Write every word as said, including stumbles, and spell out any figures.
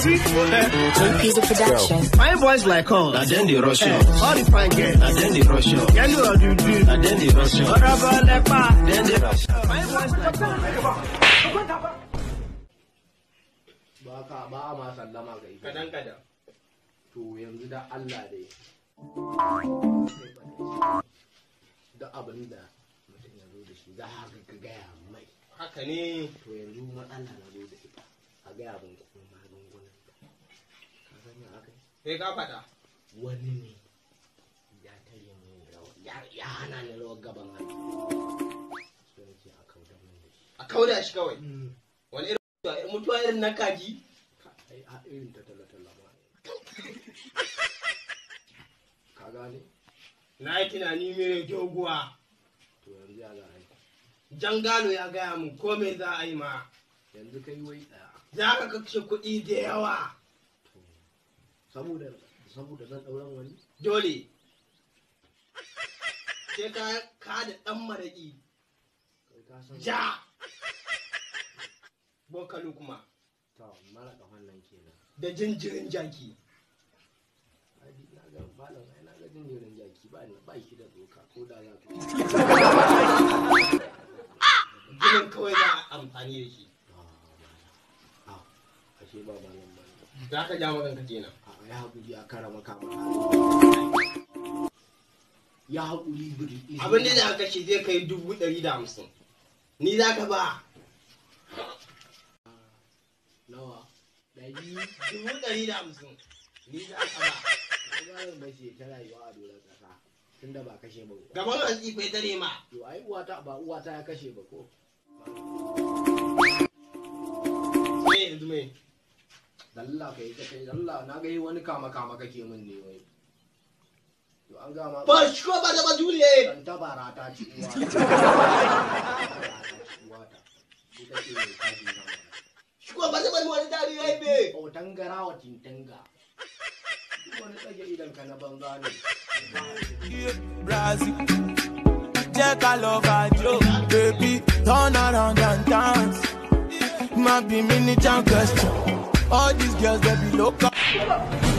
He's a production. Fine boys like us. And then the Russian. All the fine girls. And then the Russian. Can you do this? And then the Russian. Whatever, lepa. Then the Russian. Fine boys like us. Baka ba ma sallama ga ita. Kadan kadan. To yanzu da Allah dai. Da abin da mutum ya zo da shi za ka ga gaya mai. Haka ne. To yanzu matsala na zo da ita. A gaya abin kuma magungunan. Ka san ya aka yi? Sai ka faɗa. Wani ne ya tare min rawa. Ya hana ni rawar gaban hannu. Sai nake a kauda min da shi. A kauda shi kawai. Wani irin mutuwa irin na kaji? Ai a irin ta talatala ma. Ka gane? Na yi tunani mai doguwa. To yanzu ya za a yi. Jangalo ya gaya mu ko me za a yi ma. Yanzu kai wai ɗaya. Za ka kashe kuɗi da yawa. Saboda saboda zan ɗauran wani? Dole. Sai ka ka da ɗan maraƙi. Ja. Bokalu kuma. To mara ƙafan nan kenan. Da jinjirin jaki. Na ga malam ai na ga jinjirin jaki ba ni ba shi da doka ko da za ka. Jinin kawai za a amfani da shi. Ah, ashe ba malam ba. Za ka ja maganka kenan. A ya haƙuri a kara maka maka. Ya haƙuri biri. Abin da aka ce zai kai dubu ɗari da hamsin. Ni za ka ba. Nawa? Ɗari. Dubu ɗari da hamsin. Ni za ka ba. Ƙwarar mace ta rayuwa a doron ƙasa. Tunda ba kashe ba. Gaban hantsi bai tare ma. Yo ai uwata ba uwata ya kashe ba ko. Me yanzu me? Dalla kai ka kai dalla na ga yi wani kama kama kake min ne wai. Yo an ga ma. Ba shi ko ba da ba dule. Dan tabara ta ci uwa. Uwata. Ita ce mai kaji na. Shi ko ba da ba wani dari yayi be. O tangara wa tintanga. Wani tsage idan ka na banza ne. Brazil, check a love and joke, baby, turn around and dance. Might be mini jam question. All these girls they be local.